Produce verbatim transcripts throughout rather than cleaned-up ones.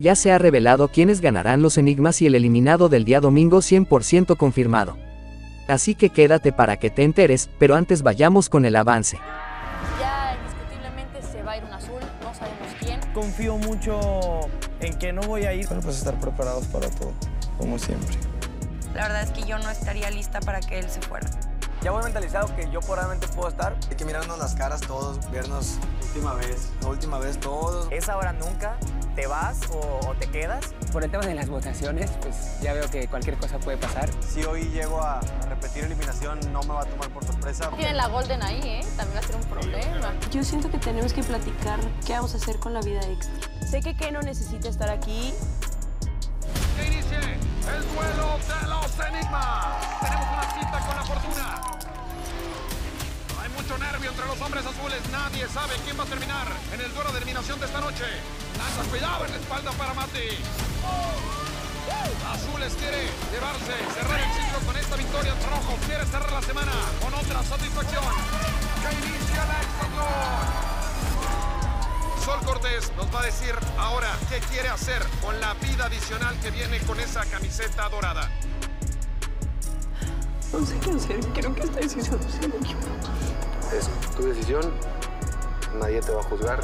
Ya se ha revelado quiénes ganarán los enigmas y el eliminado del día domingo cien por ciento confirmado. Así que quédate para que te enteres, pero antes vayamos con el avance. Ya indiscutiblemente se va a ir un azul, no sabemos quién. Confío mucho en que no voy a ir. Pero pues estar preparados para todo, como siempre. La verdad es que yo no estaría lista para que él se fuera. Ya voy mentalizado que yo probablemente puedo estar. Hay que mirarnos las caras todos, vernos última vez, la última vez todos. ¿Es ahora nunca? ¿Te vas o, o te quedas? Por el tema de las votaciones, pues ya veo que cualquier cosa puede pasar. Si hoy llego a, a repetir eliminación, no me va a tomar por sorpresa. Tienen la Golden ahí, ¿eh? También va a ser un problema. Yo siento que tenemos que platicar qué vamos a hacer con la vida extra. Sé que Keno necesita estar aquí. Que inicie el duelo de los enigmas. Tenemos una cita con la fortuna. Hay mucho nervio entre los hombres azules. Nadie sabe quién va a terminar en el duelo de eliminación de esta noche. Lanza cuidado en la espalda para Mati. Azules quiere llevarse, cerrar el ciclo con esta victoria. Rojo quiere cerrar la semana con otra satisfacción. Que inicia la explosión. Sol Cortés nos va a decir ahora qué quiere hacer con la vida adicional que viene con esa camiseta dorada. No sé qué hacer, quiero que esta decisión sea mi equipo. Es tu decisión, nadie te va a juzgar.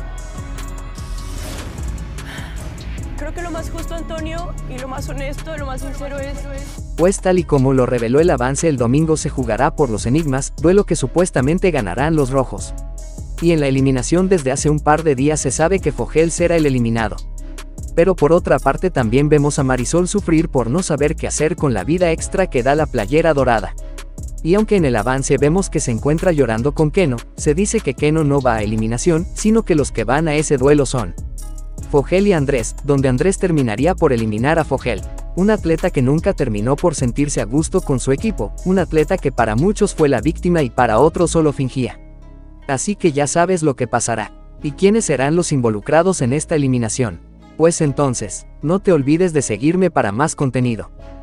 Creo que lo más justo, Antonio, y lo más honesto, lo más sincero es... Pues tal y como lo reveló el avance, el domingo se jugará por los enigmas, duelo que supuestamente ganarán los rojos. Y en la eliminación desde hace un par de días se sabe que Fogel será el eliminado. Pero por otra parte también vemos a Marisol sufrir por no saber qué hacer con la vida extra que da la playera dorada. Y aunque en el avance vemos que se encuentra llorando con Keno, se dice que Keno no va a eliminación, sino que los que van a ese duelo son Fogel y Andrés, donde Andrés terminaría por eliminar a Fogel, un atleta que nunca terminó por sentirse a gusto con su equipo, un atleta que para muchos fue la víctima y para otros solo fingía. Así que ya sabes lo que pasará. ¿Y quiénes serán los involucrados en esta eliminación? Pues entonces, no te olvides de seguirme para más contenido.